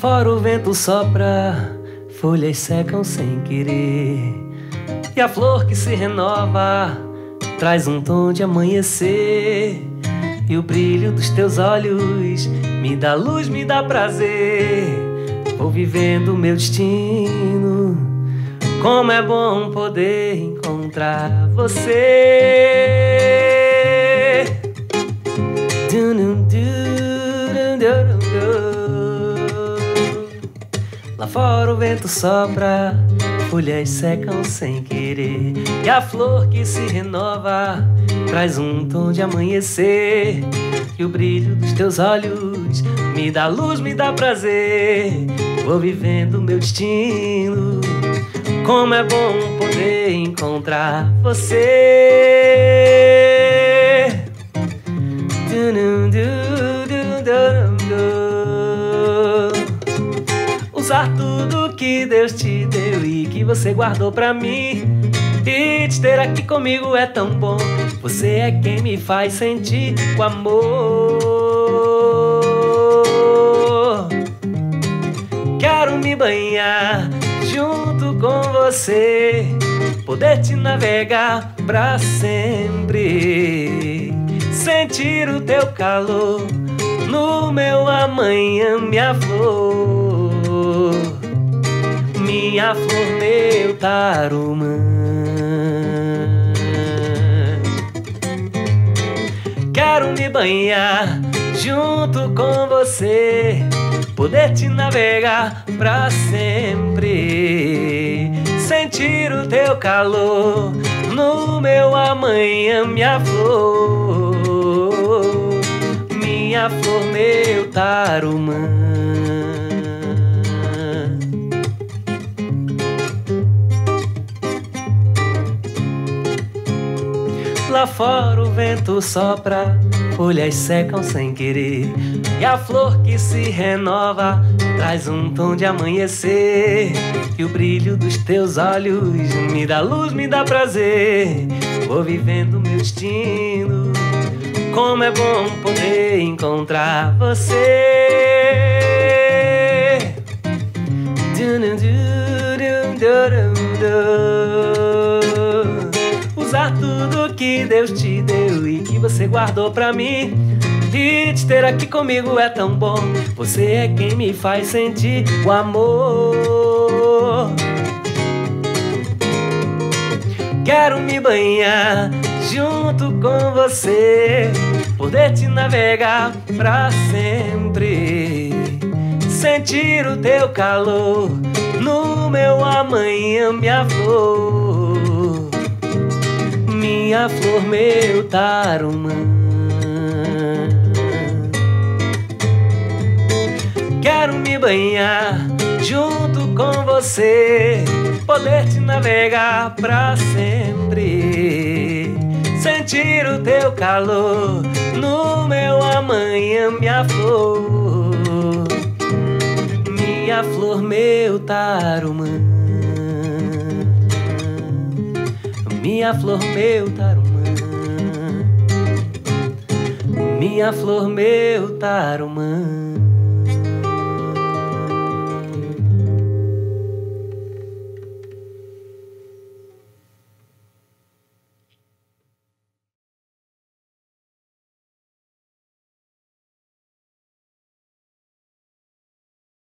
fora o vento sopra, folhas secam sem querer, e a flor que se renova traz um tom de amanhecer. E o brilho dos teus olhos me dá luz, me dá prazer. Vou vivendo o meu destino, como é bom poder encontrar você. Lá fora o vento sopra, folhas secam sem querer, e a flor que se renova traz um tom de amanhecer. E o brilho dos teus olhos me dá luz, me dá prazer. Vou vivendo o meu destino, como é bom poder encontrar você. Usar tudo que Deus te deu e que você guardou pra mim, e te ter aqui comigo é tão bom. Você é quem me faz sentir o amor. Quero me banhar junto com você, poder te navegar pra sempre, sentir o teu calor no meu amanhã, minha flor, minha flor, meu tarumã. Quero me banhar junto com você, poder te navegar pra sempre, sentir o teu calor no meu amanhã, minha flor, minha flor, meu tarumã. Lá fora o vento sopra, folhas secam sem querer, e a flor que se renova traz um tom de amanhecer. E o brilho dos teus olhos me dá luz, me dá prazer. Vou vivendo o meu destino, como é bom poder encontrar você. Usar tudo que Deus te deu e que você guardou pra mim, e te ter aqui comigo é tão bom. Você é quem me faz sentir o amor. Quero me banhar junto com você, poder te navegar pra sempre, sentir o teu calor no meu amanhã, minha flor, minha flor, meu tarumã. Quero me banhar junto com você, poder te navegar pra sempre, sentir o teu calor no meu amanhã, minha flor, minha flor, meu tarumã. Minha flor, meu tarumã. Minha flor, meu tarumã.